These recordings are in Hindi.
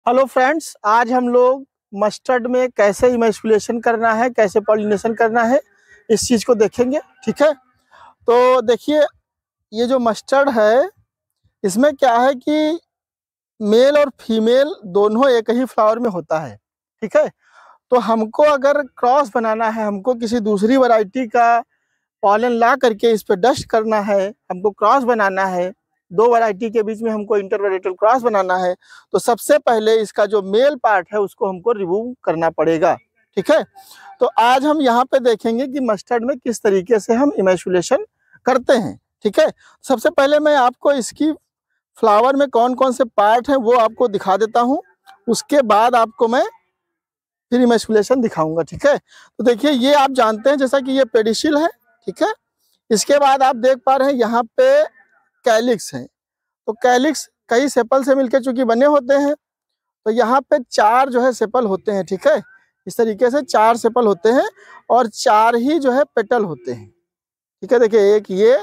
हेलो फ्रेंड्स, आज हम लोग मस्टर्ड में कैसे इमेस्कुलेशन करना है, कैसे पॉलिनेशन करना है, इस चीज़ को देखेंगे। ठीक है, तो देखिए, ये जो मस्टर्ड है इसमें क्या है कि मेल और फीमेल दोनों एक ही फ्लावर में होता है। ठीक है, तो हमको अगर क्रॉस बनाना है, हमको किसी दूसरी वैरायटी का पॉलन ला करके इस पर डस्ट करना है, हमको क्रॉस बनाना है, दो वैरायटी के बीच में हमको इंटरवेरेटल क्रॉस बनाना है, तो सबसे पहले इसका जो मेल पार्ट है उसको हमको रिमूव करना पड़ेगा। ठीक है, तो आज हम यहाँ पे देखेंगे कि मस्टर्ड में किस तरीके से हम इमेस्कुलेशन करते हैं। ठीक है, सबसे पहले मैं आपको इसकी फ्लावर में कौन कौन से पार्ट हैं वो आपको दिखा देता हूँ, उसके बाद आपको मैं फिर इमेस्कुलेशन दिखाऊंगा। ठीक है, तो देखिए, ये आप जानते हैं जैसा कि ये पेडिसिल है। ठीक है, इसके बाद आप देख पा रहे हैं यहाँ पे कैलिक्स है। तो कैलिक्स कई सेपल से मिलकर चूंकि बने होते हैं, तो यहाँ पे चार जो है सेपल होते हैं। ठीक है, इस तरीके से चार सेपल होते हैं और चार ही जो है पेटल होते हैं। ठीक है, देखिए, एक ये,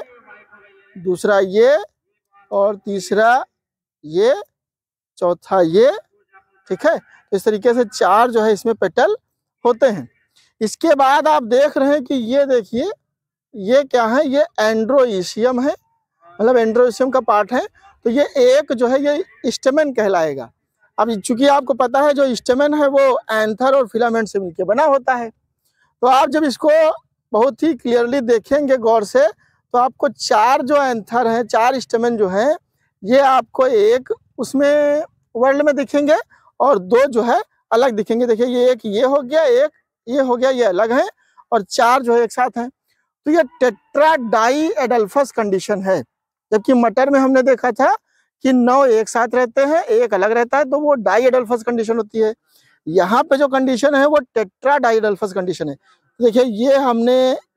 दूसरा ये, और तीसरा ये, चौथा ये। ठीक है, तो इस तरीके से चार जो है इसमें पेटल होते हैं। इसके बाद आप देख रहे हैं कि ये देखिए, ये क्या है, ये एंड्रोइशियम है, मतलब एंड्रोइशियम का पार्ट है। तो ये एक जो है ये स्टेमेन कहलाएगा। अब चूंकि आपको पता है जो स्टेमेन है वो एंथर और फिलामेंट से मिलकर बना होता है, तो आप जब इसको बहुत ही क्लियरली देखेंगे गौर से, तो आपको चार जो एंथर हैं, चार स्टेमेन जो हैं, ये आपको एक उसमें वर्ल्ड में दिखेंगे और दो जो है अलग दिखेंगे। देखिए, ये एक ये हो गया, एक ये हो गया, ये अलग है, और चार जो है एक साथ हैं। तो ये टेट्राडाई एडल्फस कंडीशन है, जबकि मटर में हमने देखा था कि 9 एक साथ रहते हैं, एक अलग रहता है, तो वो डाई एडल्फस कंडीशन होती है। यहाँ पे जो कंडीशन है वो टेट्राडाई एडल्फस कंडीशन है। देखिए, ये हमने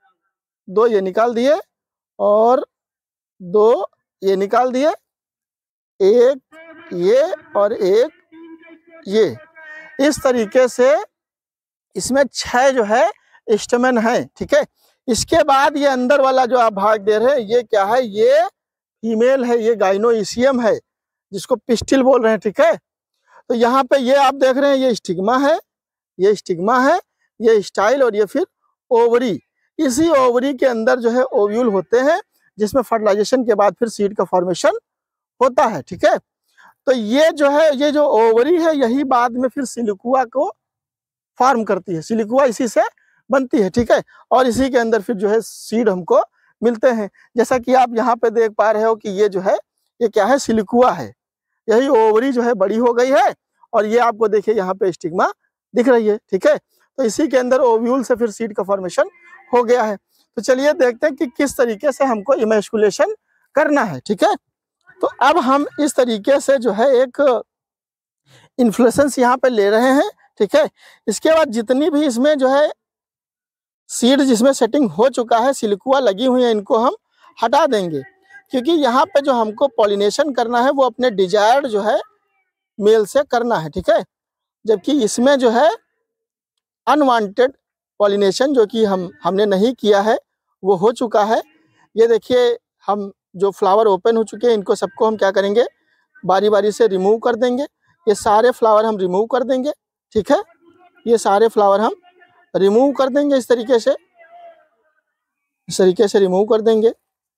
दो ये निकाल दिए और दो ये निकाल दिए, एक ये और एक ये। इस तरीके से इसमें 6 जो है स्टेमेन है। ठीक है, इसके बाद ये अंदर वाला जो आप भाग दे रहे हैं, ये क्या है, ये फीमेल है, ये गाइनोइशियम है, जिसको पिस्टिल बोल रहे हैं। ठीक है, तो यहाँ पे ये आप देख रहे हैं, ये स्टिग्मा है, ये स्टिग्मा है, ये स्टाइल, और ये फिर ओवरी। इसी ओवरी के अंदर जो है ओव्यूल होते हैं, जिसमें फर्टिलाइजेशन के बाद फिर सीड का फॉर्मेशन होता है। ठीक है, तो ये जो है, ये जो ओवरी है, यही बाद में फिर सिलिकुआ को फॉर्म करती है, सिलिकुआ इसी से बनती है। ठीक है, और इसी के अंदर फिर जो है सीड हमको मिलते हैं। जैसा कि आप यहाँ पे देख पा रहे हो कि ये जो है, ये क्या है, सिलिकुआ है, यही ओवरी जो है बड़ी हो गई है, और ये आपको देखिए यहाँ पे स्टिग्मा दिख रही है। ठीक है, तो इसी के अंदर ओव्यूल से फिर सीड का फॉर्मेशन हो गया है। तो चलिए देखते हैं कि किस तरीके से हमको इमेस्कुलेशन करना है। ठीक है, तो अब हम इस तरीके से जो है एक इन्फ्लोरेसेंस यहाँ पे ले रहे हैं। ठीक है, इसके बाद जितनी भी इसमें जो है सीड जिसमें सेटिंग हो चुका है, सिलिकुआ लगी हुई है, इनको हम हटा देंगे, क्योंकि यहाँ पे जो हमको पॉलिनेशन करना है वो अपने डिजायर्ड जो है मेल से करना है। ठीक है, जबकि इसमें जो है अनवांटेड पॉलिनेशन जो कि हमने नहीं किया है वो हो चुका है। ये देखिए, हम जो फ्लावर ओपन हो चुके हैं, इनको सबको हम क्या करेंगे, बारी बारी से रिमूव कर देंगे। ये सारे फ्लावर हम रिमूव कर देंगे। ठीक है, ये सारे फ्लावर हम रिमूव कर देंगे, इस तरीके से रिमूव कर देंगे,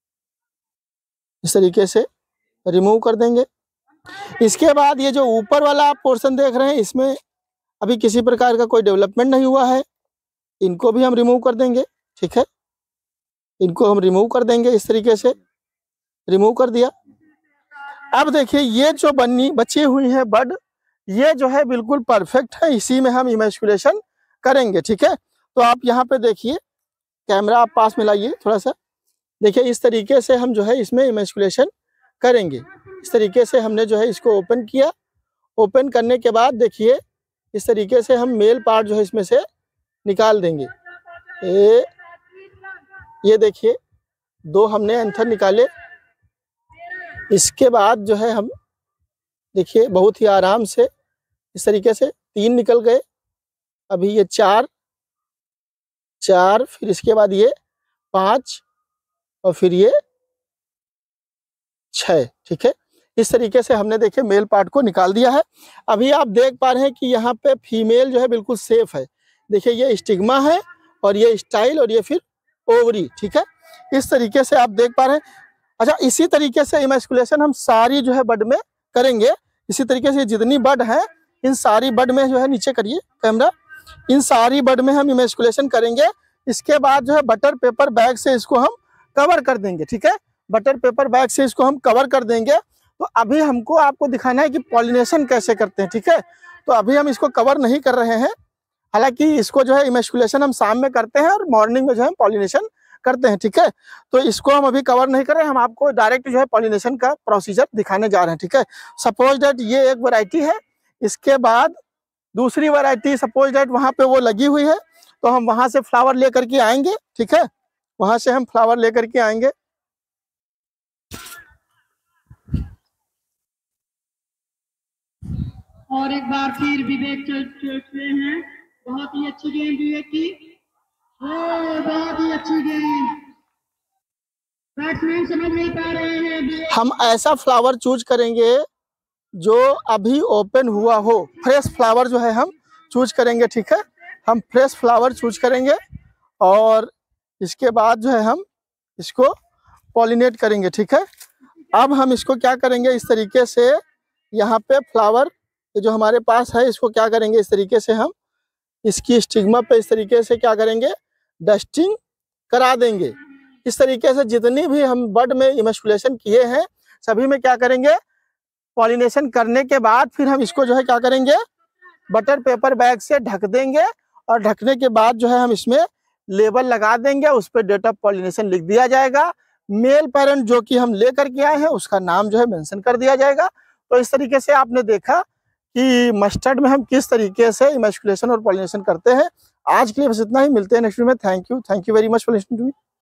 इस तरीके से रिमूव कर देंगे। इसके बाद ये जो ऊपर वाला आप पोर्शन देख रहे हैं, इसमें अभी किसी प्रकार का कोई डेवलपमेंट नहीं हुआ है, इनको भी हम रिमूव कर देंगे। ठीक है, इनको हम रिमूव कर देंगे, इस तरीके से रिमूव कर दिया। अब देखिए, ये जो बची हुई है बड, ये जो है बिल्कुल परफेक्ट है, इसी में हम इमेस्कुलेशन करेंगे। ठीक है, तो आप यहाँ पे देखिए, कैमरा आप पास में लाइए थोड़ा सा, देखिए इस तरीके से हम जो है इसमें इमेस्कुलेशन करेंगे। इस तरीके से हमने जो है इसको ओपन किया, ओपन करने के बाद देखिए इस तरीके से हम मेल पार्ट जो है इसमें से निकाल देंगे। ये देखिए, दो हमने एंथर निकाले। इसके बाद जो है हम देखिए बहुत ही आराम से इस तरीके से 3 निकल गए, अभी ये 4, फिर इसके बाद ये 5 और फिर ये 6। ठीक है, इस तरीके से हमने देखिए मेल पार्ट को निकाल दिया है। अभी आप देख पा रहे हैं कि यहाँ पे फीमेल जो है बिल्कुल सेफ है। देखिए ये स्टिग्मा है और ये स्टाइल और ये फिर ओवरी, ठीक है, इस तरीके से आप देख पा रहे हैं। अच्छा, इसी तरीके से इमैस्कुलेशन हम सारी जो है बड में करेंगे। इसी तरीके से जितनी बड है इन सारी बड में जो है, नीचे करिए कैमरा, इन सारी बड में हम इमैस्कुलेशन करेंगे। इसके बाद जो है बटर पेपर बैग से इसको हम कवर कर देंगे, ठीक है, बटर पेपर बैग से इसको हम कवर कर देंगे। तो अभी हमको आपको दिखाना है कि पॉलिनेशन कैसे करते हैं, ठीक है। तो अभी हम इसको कवर नहीं कर रहे हैं, हालांकि इसको जो है इमैस्कुलेशन हम शाम में करते हैं और मॉर्निंग में जो है पॉलिनेशन करते हैं, ठीक है। तो इसको हम अभी कवर नहीं कर रहे हैं, हम आपको डायरेक्ट जो है पॉलिनेशन का प्रोसीजर दिखाने जा रहे हैं, ठीक है। सपोज दैट ये एक वैरायटी है, इसके बाद दूसरी वैरायटी सपोज दैट वहाँ पे वो लगी हुई है, तो हम वहां से फ्लावर लेकर के आएंगे, ठीक है, वहां से हम फ्लावर लेकर के आएंगे। और एक बार फिर विवेक चलते हैं, बहुत ही अच्छी गेंद विवेक की, बहुत ही अच्छी गेंद, बैट्समैन समझ नहीं पा रहे हैं। हम ऐसा फ्लावर चूज करेंगे जो अभी ओपन हुआ हो, फ्रेश फ्लावर जो है हम चूज करेंगे, ठीक है, हम फ्रेश फ्लावर चूज करेंगे और इसके बाद जो है हम इसको पॉलिनेट करेंगे, ठीक है। अब हम इसको क्या करेंगे, इस तरीके से यहाँ पे फ्लावर जो हमारे पास है इसको क्या करेंगे, इस तरीके से हम इसकी स्टिग्मा पे इस तरीके से क्या करेंगे, डस्टिंग करा देंगे। इस तरीके से जितनी भी हम बड में इमैस्कुलेशन किए हैं सभी में क्या करेंगे, पॉलिनेशन करने के बाद फिर हम इसको जो है क्या करेंगे, बटर पेपर बैग से ढक देंगे और ढकने के बाद जो है हम इसमें लेबल लगा देंगे, उस पर डेट ऑफ पॉलिनेशन लिख दिया जाएगा। मेल पेरेंट जो कि हम लेकर के आए हैं उसका नाम जो है मेंशन कर दिया जाएगा। तो इस तरीके से आपने देखा कि मस्टर्ड में हम किस तरीके से इमैस्कुलेशन और पॉलिनेशन करते हैं। आज के लिए बस इतना ही, मिलते हैं नेक्स्ट वीडियो में। Thank you very much for listening to me.